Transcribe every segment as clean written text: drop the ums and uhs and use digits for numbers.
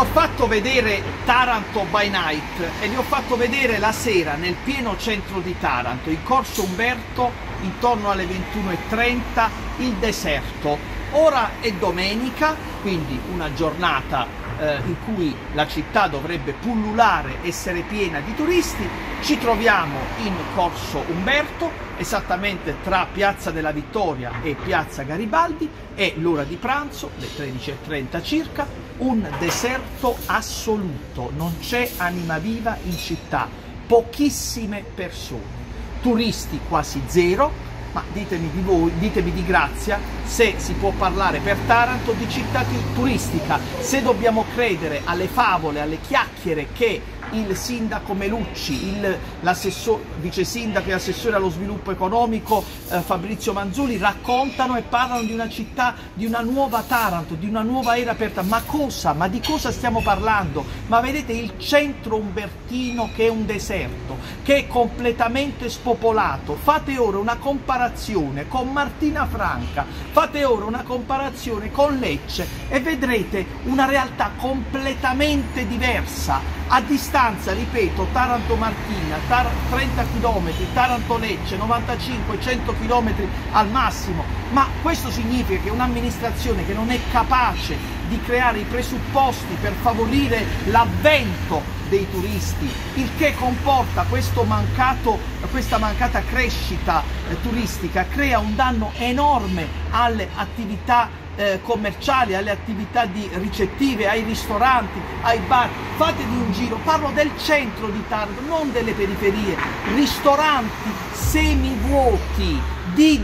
ho fatto vedere Taranto by Night e vi ho fatto vedere la sera nel pieno centro di Taranto, in Corso Umberto, intorno alle 21:30, il deserto. Ora è domenica, quindi una giornata in cui la città dovrebbe pullulare, essere piena di turisti. Ci troviamo in Corso Umberto, esattamente tra Piazza della Vittoria e Piazza Garibaldi, è l'ora di pranzo, le 13:30 circa, un deserto assoluto, non c'è anima viva in città, pochissime persone, turisti quasi zero. Ma ditemi di voi, ditemi di grazia se si può parlare per Taranto di città turistica, se dobbiamo credere alle favole, alle chiacchiere che il sindaco Melucci, vice sindaco e assessore allo sviluppo economico Fabrizio Manzulli raccontano e parlano di una città, di una nuova Taranto, di una nuova era aperta. Ma cosa? Ma di cosa stiamo parlando? Ma vedete il centro umbertino che è un deserto, che è completamente spopolato. Fate ora una comparazione con Martina Franca, fate ora una comparazione con Lecce e vedrete una realtà completamente diversa. A distanza, ripeto, Taranto-Martina, 30 km, Taranto-Lecce, 95-100 km al massimo, ma questo significa che un'amministrazione che non è capace di creare i presupposti per favorire l'avvento dei turisti, il che comporta questa mancata crescita turistica, crea un danno enorme alle attività commerciali, alle attività ricettive, ai ristoranti, ai bar. Fatevi un giro, parlo del centro di Taranto, non delle periferie, ristoranti semivuoti di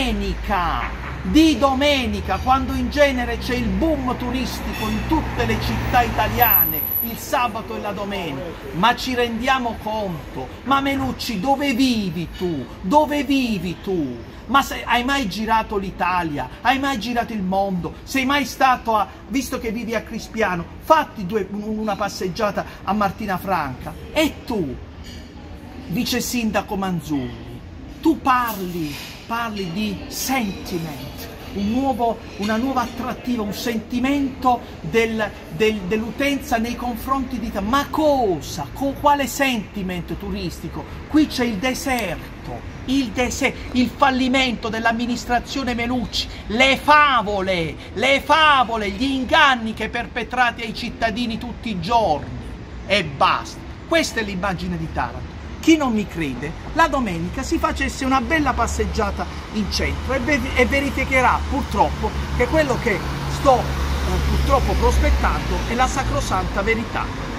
domenica, quando in genere c'è il boom turistico in tutte le città italiane, il sabato e la domenica. Ma ci rendiamo conto? Ma Melucci, dove vivi tu? Dove vivi tu? Ma hai mai girato l'Italia? Hai mai girato il mondo? Sei mai stato visto che vivi a Crispiano, fatti una passeggiata a Martina Franca. E tu, vice sindaco Manzulli, tu parli di sentiment, una nuova attrattiva, un sentimento dell'utenza nei confronti di te. Ma cosa? Quale sentiment turistico? Qui c'è il deserto, il fallimento dell'amministrazione Melucci, le favole, gli inganni che perpetrate ai cittadini tutti i giorni e basta. Questa è l'immagine di Taranto. Chi non mi crede, la domenica si facesse una bella passeggiata in centro e verificherà purtroppo che quello che sto purtroppo prospettando è la sacrosanta verità.